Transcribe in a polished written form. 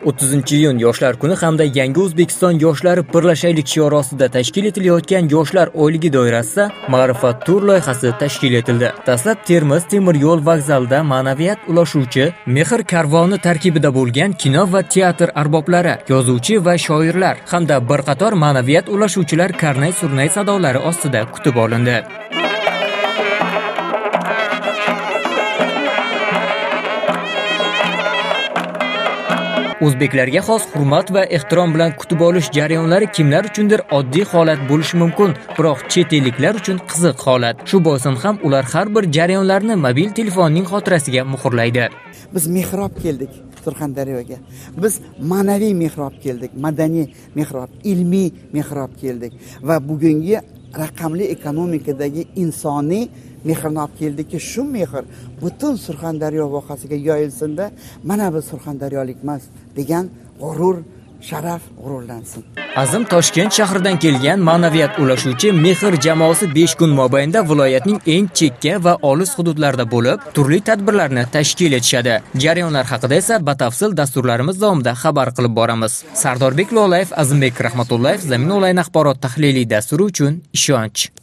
30-iyun Yoshlar kuni hamda Yangi O'zbekiston yoshlari birlashaylik shiori ostida tashkil etilayotgan Yoshlar oyligi doirasida Ma'rifat tur loyihasi tashkil etildi. Dastlab Termiz temir yo'l vokzalida ma'naviyat ulashuvchi Mehr karvoni tarkibida bo'lgan kino va teatr arboblari, yozuvchi va shoirlar hamda bir qator ma'naviyat ulashuvchilar karnay-surnay sadolari ostida kutib olindi. O'zbeklarga xos hurmat va ehtirom bilan kutib olish jarayonlari kimlar uchundir oddiy holat bo'lishi mumkin, biroq chet elliklar uchun qiziq holat. Shu boisdan ham ular har bir jarayonlarni mobil telefonning xotirasiga muhrlaydi. Biz mehrob keldik Surxondaryoga. Biz ma'naviy mehrob keldik, madaniy mehrob, ilmiy mehrob keldik va bugungi raqamli ekonomikadagi insoniy mehrni olib keldiki, shu mehr butun Surxondaryo vohasiga yoyilsin-da, mana biz surxondaryolikmiz degan g'urur, sharaf g'ururlansin. Azim Toshkent shahridan kelgan ma'naviyat ulashuvchi Mehr jamoasi 5 kun mobaynida viloyatning eng chekka va olis hududlarida bo'lib, turli tadbirlarni tashkil etishadi. Jarayonlar haqida esa batafsil dasturlarimiz davomida xabar qilib boramiz. Sardorbek Lolayev, Azimbek Rahmatullayev, Zamin onlayn axborot tahliliy dasturi uchun ishonch.